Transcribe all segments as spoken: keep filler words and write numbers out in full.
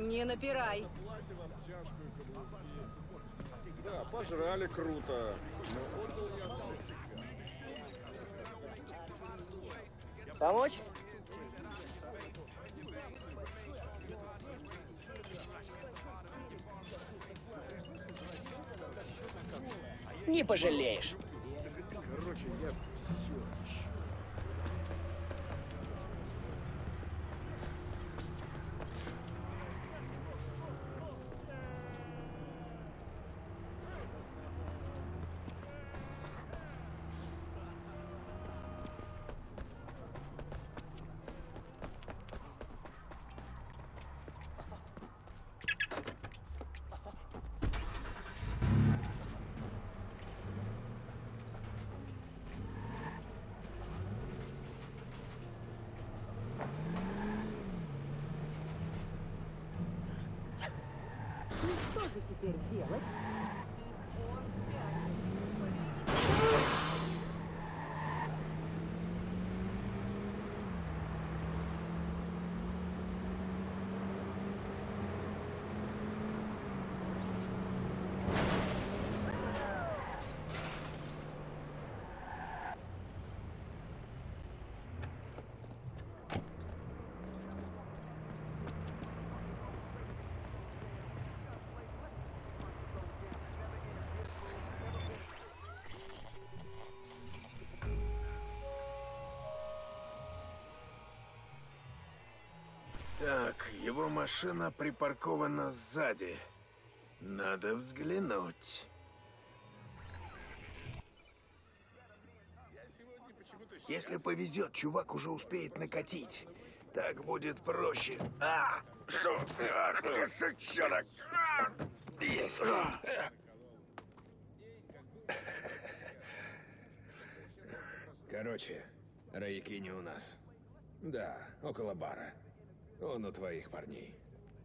Не напирай. Да, пожрали круто. Помочь? Не пожалеешь. Короче, я все. Что же теперь делать? Так, его машина припаркована сзади. Надо взглянуть. Если повезет, чувак уже успеет накатить. Так будет проще. А! Что? А, ты сучонок! Есть! Короче, Раякини у нас. Да, около бара. Он у твоих парней.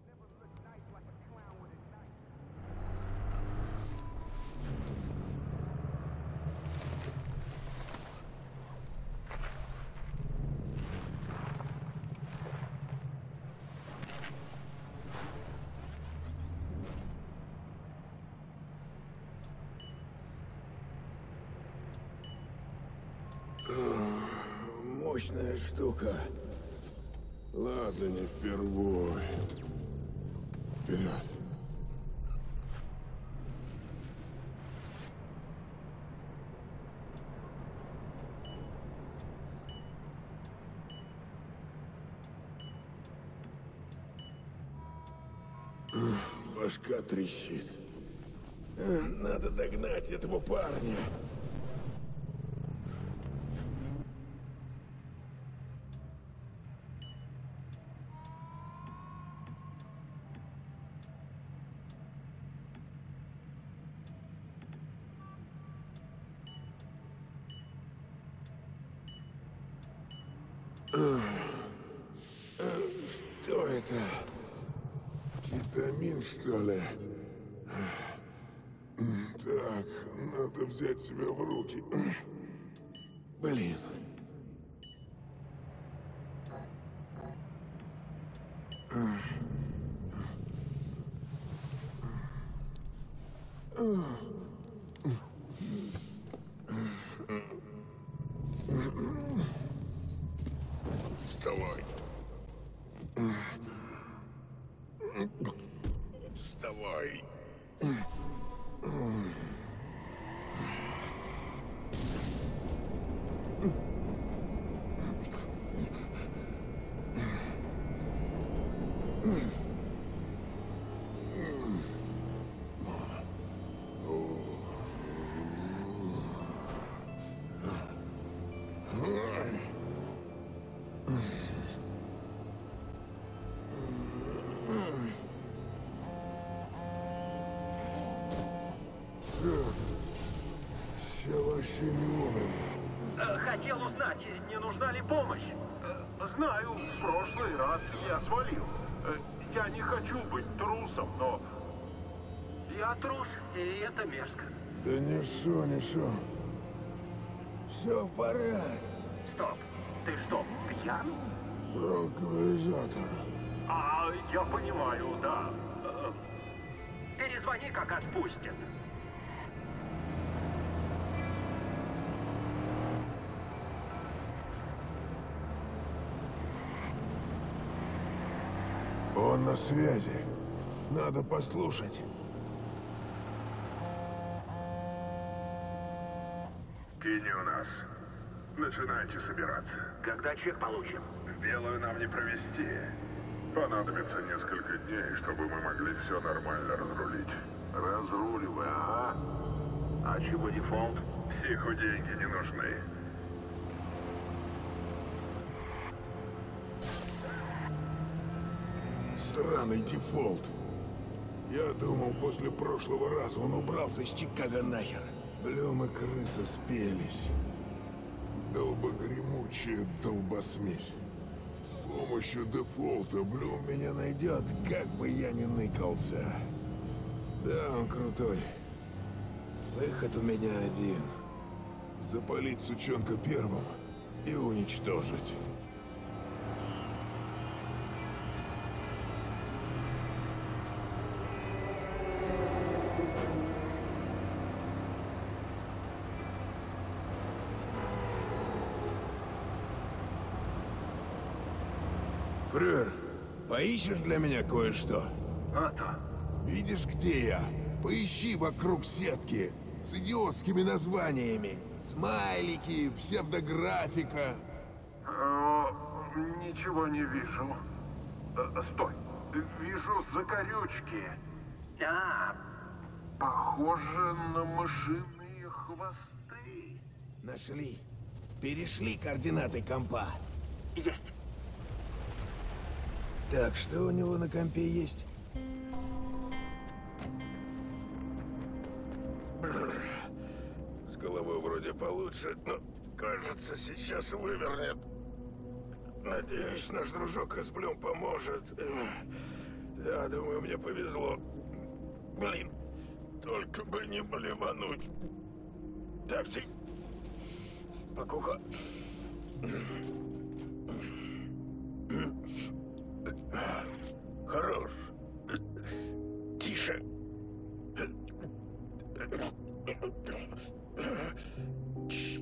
Мощная штука. Ладно, не впервой. Вперед. Башка трещит. Надо догнать этого парня. Что это? Кетамин, что ли? Так, надо взять себя в руки. Блин. Вставай. Вставай. Все вообще не вовремя. Хотел узнать, не нужна ли помощь. Знаю, в прошлый раз я свалил. Я не хочу быть трусом, но... Я трус, и это мерзко. Да не шо, не шо. Все в порядке. Стоп, ты что, пьян? Транквилизатор. А, я понимаю, да. Э, Перезвони, как отпустят. Он на связи. Надо послушать. Кини у нас. Начинайте собираться. Когда чек получим? В белую нам не провести. Понадобится несколько дней, чтобы мы могли все нормально разрулить. Разруливай, ага. А чего дефолт? Психу деньги не нужны. Сраный дефолт. Я думал, после прошлого раза он убрался из Чикаго нахер. Блюм и крыса спелись. Долбогремучая долбосмесь. С помощью дефолта Блюм меня найдет, как бы я ни ныкался. Да, он крутой. Выход у меня один. Запалить сучонка первым и уничтожить. Фрер, поищешь для меня кое-что? А то. Видишь, где я? Поищи вокруг сетки с идиотскими названиями. Смайлики, псевдографика. Э, Ничего не вижу. Э, Стой. Вижу закорючки. А, похоже на мышиные хвосты. Нашли. Перешли координаты компа. Есть. Так, что у него на компе есть? С головой вроде получше, но кажется, сейчас вывернет. Надеюсь, наш дружок из Блюм поможет. Да, думаю, мне повезло. Блин, только бы не блевануть. Так, ты... Спокуха. Хорош. Тише. Чш.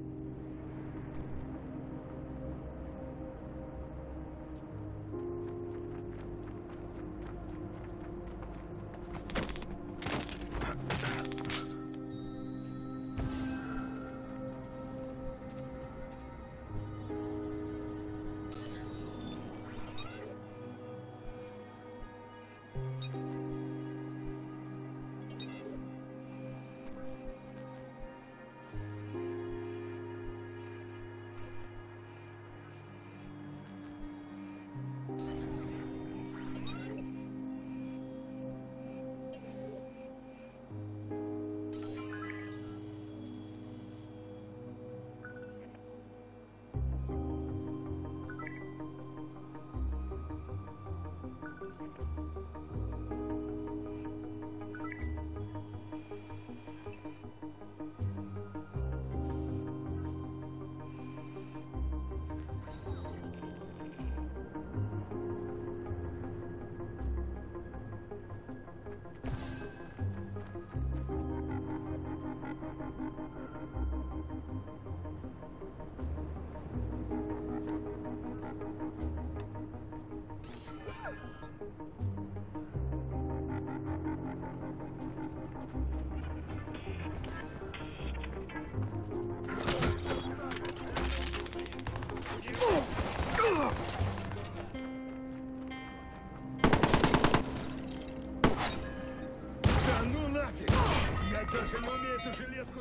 Да ну нафиг! Я даже не умею эту железку...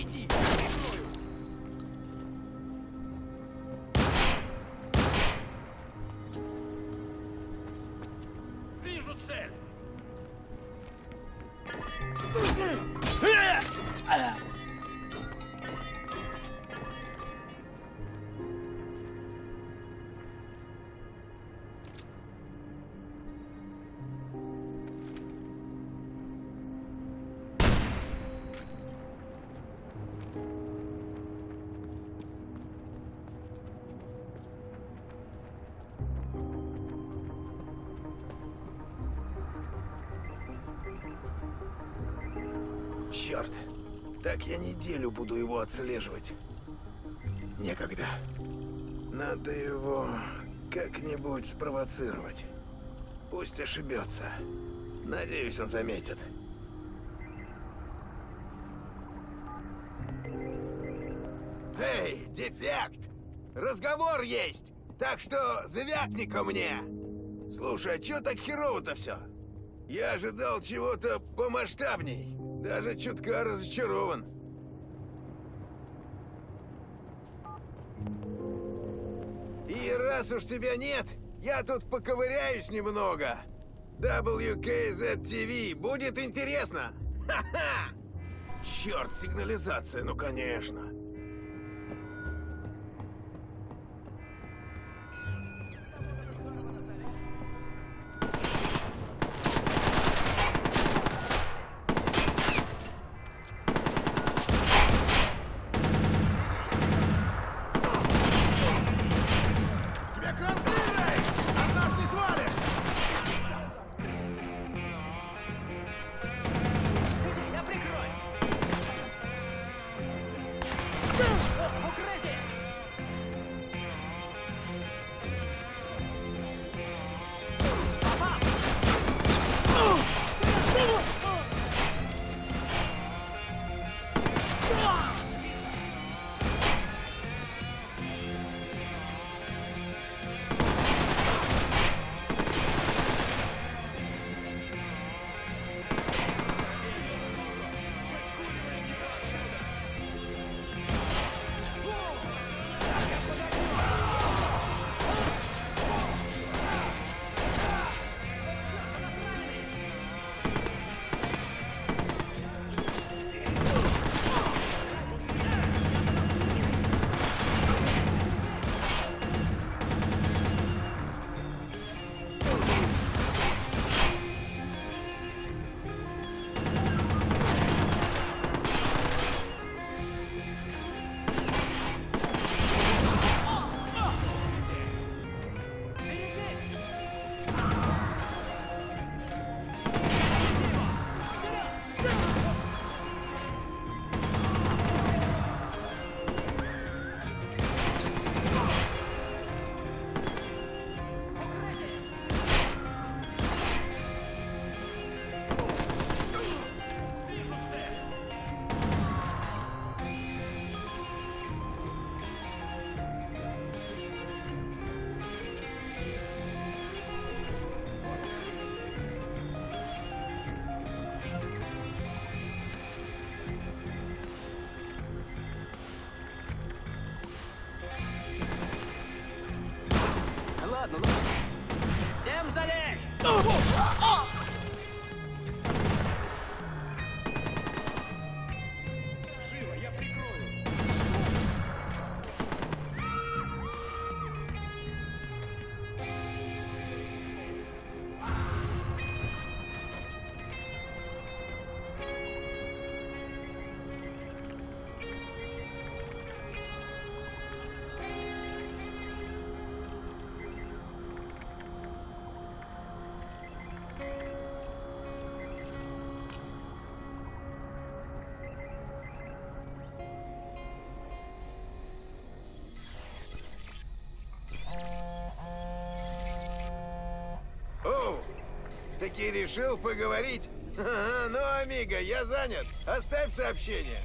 Отойди! Прикрою! Вижу цель. Черт, так я неделю буду его отслеживать. Некогда. Надо его как-нибудь спровоцировать. Пусть ошибется. Надеюсь, он заметит. Эй, дефект! Разговор есть! Так что завякни ко мне! Слушай, а чё так херово-то все? Я ожидал чего-то помасштабней. Даже чутка разочарован. И раз уж тебя нет, я тут поковыряюсь немного. дабл ю кей зет ти ви, будет интересно. Ха-ха! Черт, сигнализация, ну конечно. Я прикрою! Укрытие! Ладно, ладно. Всем залечь! Живо, я прикрою. О, таки решил поговорить? Ага, ну, амиго, я занят. Оставь сообщение.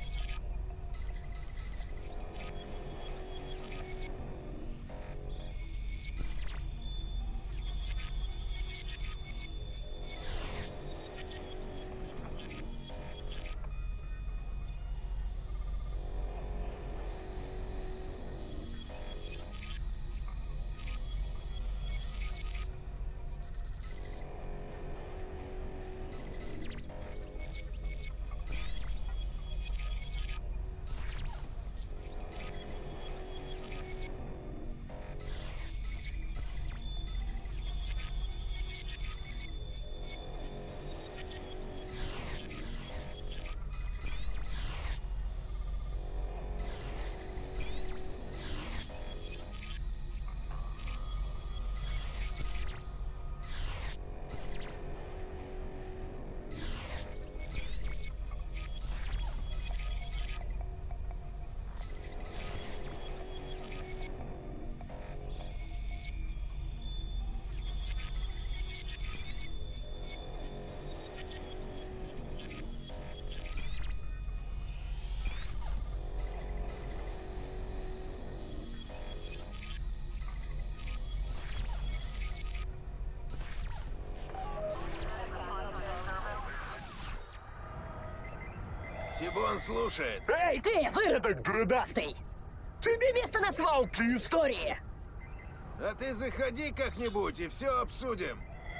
Тибон слушает. Эй, ты, выродок грудастый! Тебе место на свалке истории! А ты заходи как-нибудь и все обсудим.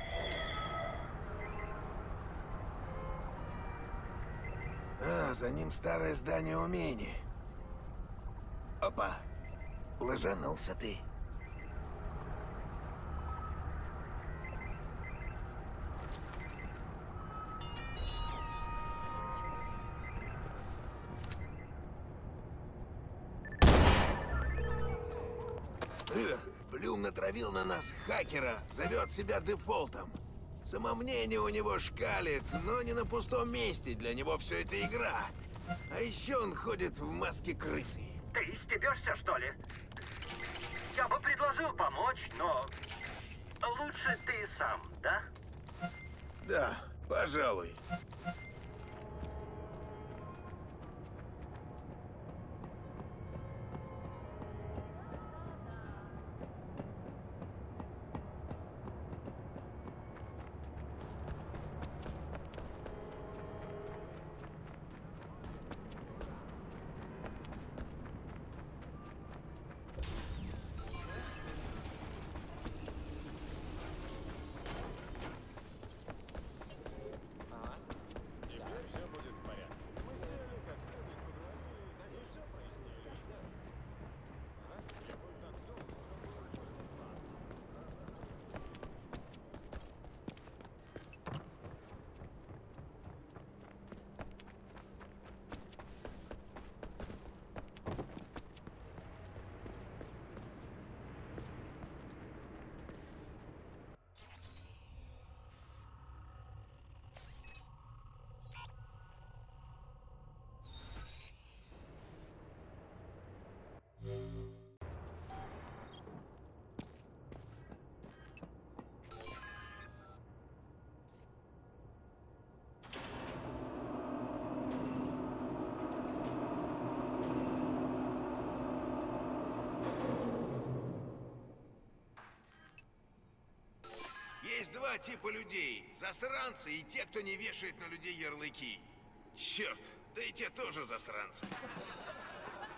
А, за ним старое здание умений. Опа, ложанулся ты. Э, Блюм натравил на нас хакера, зовет себя дефолтом. Самомнение у него шкалит, но не на пустом месте, для него все это игра. А еще он ходит в маске крысы. Ты стебешься, что ли? Я бы предложил помочь, но лучше ты сам, да? Да, пожалуй. Есть два типа людей. Засранцы и те, кто не вешает на людей ярлыки. Черт, да и те тоже засранцы.